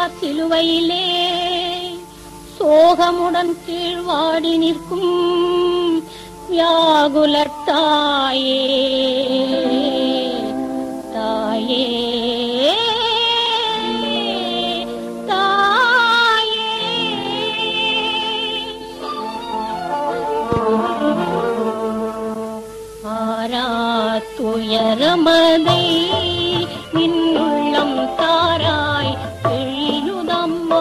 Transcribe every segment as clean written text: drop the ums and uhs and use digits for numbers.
சிலுவையிலே சோகமுடன் கீழ்வாடி நிற்கும் வியாகுலத்தாயே தாயே தாயே ஆராத்துயரமதை நின்னுள்ளம் தாராய் எழியுதம்மா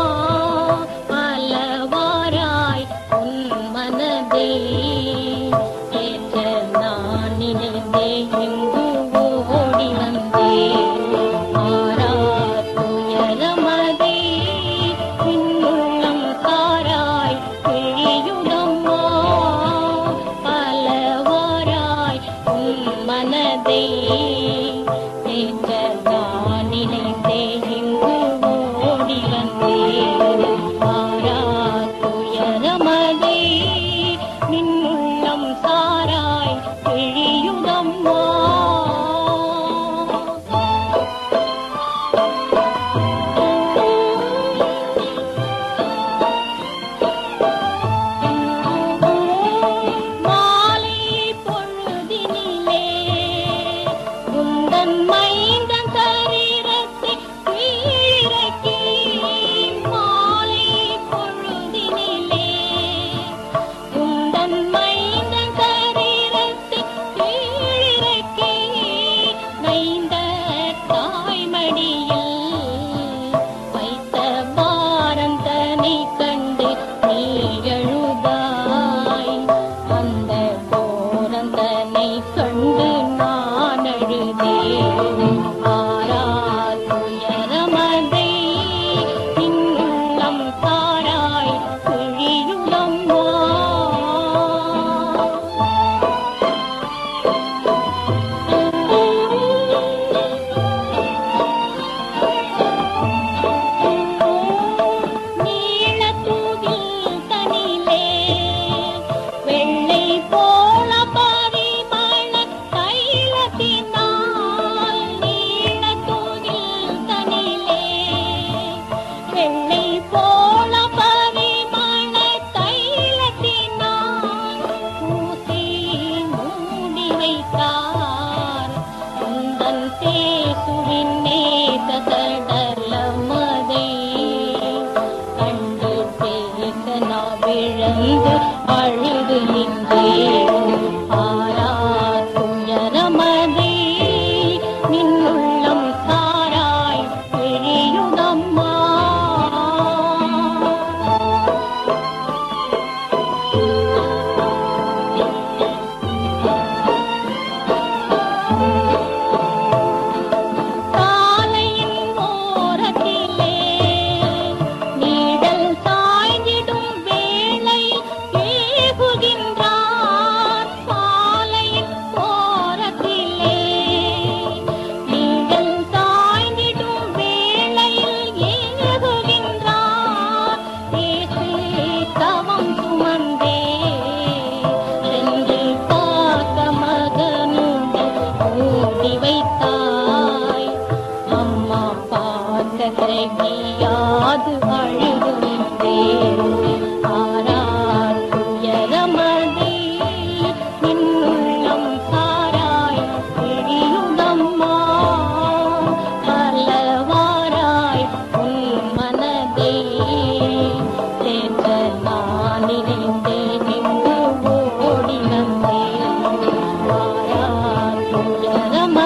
பலவாராய் உன் மனதே ஏற்ற நான் நினைந்தே இங்கு ஓடி வந்தே ஆராத்துயரமதை நின்னுள்ளம் தாராய் எழியுதம்மா பலவாராய் உன் மனதே அழுது நின்றே ஆராத்துயரமதை நின்னுள்ளம் சாராய் பிழியுதம்மா யாது அழுது நின்றே ஆராத்துயரமதை நின்னுள்ளம் சாராய் பிழியுதம்மா பலவாராய் உன் மனதே ஏற்ற நான் நினைந்தே நின்று ஓடி வந்தே ஆராத்துயரமதை